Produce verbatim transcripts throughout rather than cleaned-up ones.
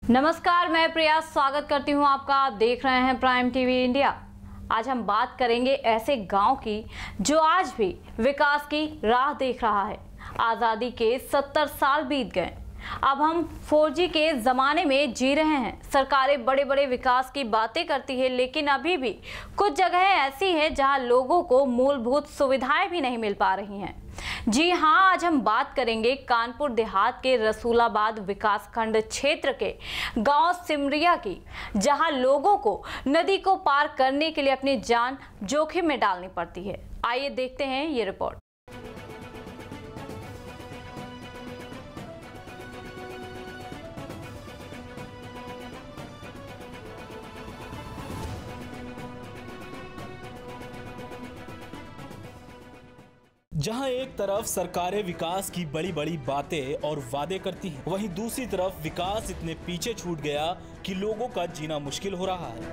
नमस्कार, मैं प्रिया स्वागत करती हूं आपका। आप देख रहे हैं प्राइम टीवी इंडिया। आज हम बात करेंगे ऐसे गांव की जो आज भी विकास की राह देख रहा है। आज़ादी के सत्तर साल बीत गए, अब हम फोर जी के ज़माने में जी रहे हैं। सरकारें बड़े बड़े विकास की बातें करती है, लेकिन अभी भी कुछ जगहें ऐसी हैं जहां लोगों को मूलभूत सुविधाएं भी नहीं मिल पा रही हैं। जी हां, आज हम बात करेंगे कानपुर देहात के रसूलाबाद विकासखंड क्षेत्र के गांव सिमरिया की, जहां लोगों को नदी को पार करने के लिए अपनी जान जोखिम में डालनी पड़ती है। आइए देखते हैं ये रिपोर्ट। जहां एक तरफ सरकारें विकास की बड़ी बड़ी बातें और वादे करती हैं, वहीं दूसरी तरफ विकास इतने पीछे छूट गया कि लोगों का जीना मुश्किल हो रहा है।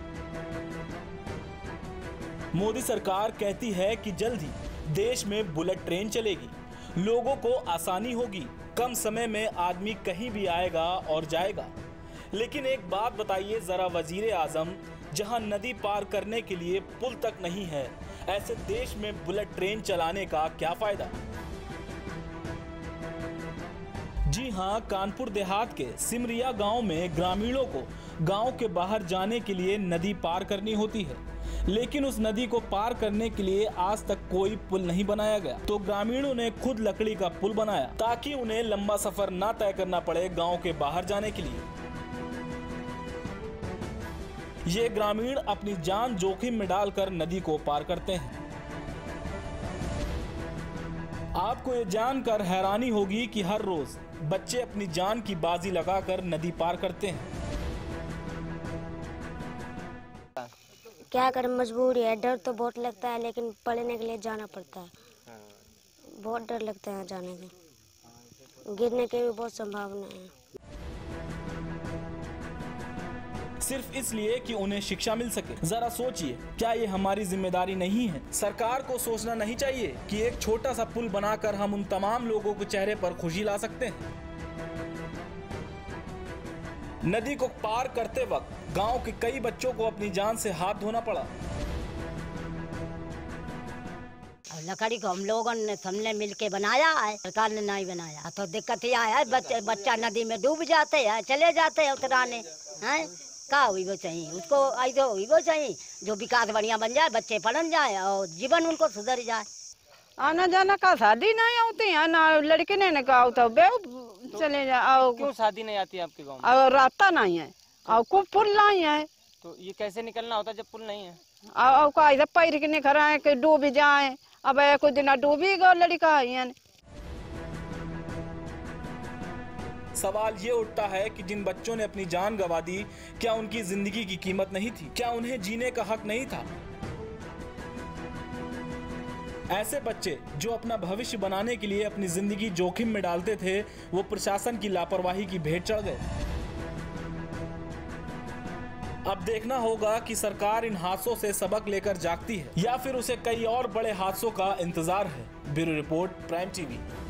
मोदी सरकार कहती है कि जल्द ही देश में बुलेट ट्रेन चलेगी, लोगों को आसानी होगी, कम समय में आदमी कहीं भी आएगा और जाएगा। लेकिन एक बात बताइए जरा वजीर आजम, जहां नदी पार करने के लिए पुल तक नहीं है, ऐसे देश में बुलेट ट्रेन चलाने का क्या फायदा। जी हां, कानपुर देहात के सिमरिया गांव में ग्रामीणों को गांव के बाहर जाने के लिए नदी पार करनी होती है, लेकिन उस नदी को पार करने के लिए आज तक कोई पुल नहीं बनाया गया। तो ग्रामीणों ने खुद लकड़ी का पुल बनाया ताकि उन्हें लंबा सफर ना तय करना पड़े गांव के बाहर जाने के लिए। ये ग्रामीण अपनी जान जोखिम में डालकर नदी को पार करते हैं। आपको ये जानकर हैरानी होगी कि हर रोज बच्चे अपनी जान की बाजी लगाकर नदी पार करते हैं। क्या करें, मजबूरी है। डर तो बहुत लगता है, लेकिन पढ़ने के लिए जाना पड़ता है। बहुत डर लगता है जाने के, गिरने की भी बहुत संभावना है। सिर्फ इसलिए कि उन्हें शिक्षा मिल सके। जरा सोचिए, क्या ये हमारी जिम्मेदारी नहीं है? सरकार को सोचना नहीं चाहिए कि एक छोटा सा पुल बनाकर हम उन तमाम लोगों के चेहरे पर खुशी ला सकते हैं। नदी को पार करते वक्त गांव के कई बच्चों को अपनी जान से हाथ धोना पड़ा। लकड़ी को हम लोगों ने सबने मिलके बनाया है, सरकार ने नहीं बनाया। तो दिक्कत यह है, बच्चे बच्चा नदी में डूब जाते हैं, चले जाते हैं उतराने हैं। का हुई वो चाहिए उसको, ऐसे हुई वो चाहिए जो विकास बढ़िया बन जाए, बच्चे पढ़न जाए और जीवन उनको सुधर जाए। आना जाना का शादी नहीं होती है ना, लड़के ने कहा होता बे चले जाओ। क्यों शादी नहीं आती है आपके गांव में? और रास्ता नहीं है और कुछ पुल नहीं है, तो ये कैसे निकलना होता जब पुल नहीं है? और का इधर पैर के नहीं खड़ा है कि डूब जाए। अब कुछ दिन डूबी गो लड़का है। सवाल ये उठता है कि जिन बच्चों ने अपनी जान गंवा दी, क्या उनकी जिंदगी की कीमत नहीं थी? क्या उन्हें जीने का हक नहीं था? ऐसे बच्चे जो अपना भविष्य बनाने के लिए अपनी जिंदगी जोखिम में डालते थे, वो प्रशासन की लापरवाही की भेंट चढ़ गए। अब देखना होगा कि सरकार इन हादसों से सबक लेकर जागती है या फिर उसे कई और बड़े हादसों का इंतजार है। Bureau report, Prime TV.